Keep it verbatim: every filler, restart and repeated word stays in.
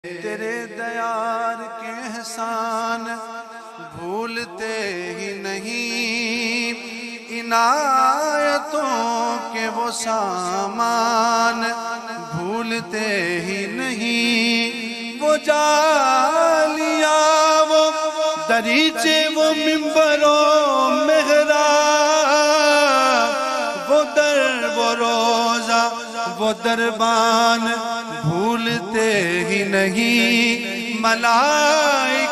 तेरे दयार के एहसान भूलते ही नहीं, इनायतों के वो सामान भूलते ही नहीं। वो जालिया वो दरीचे वो मिंबरों मेहरा, वो दर वो रोजा वो दरबान भूलते ही नहीं। मलाइका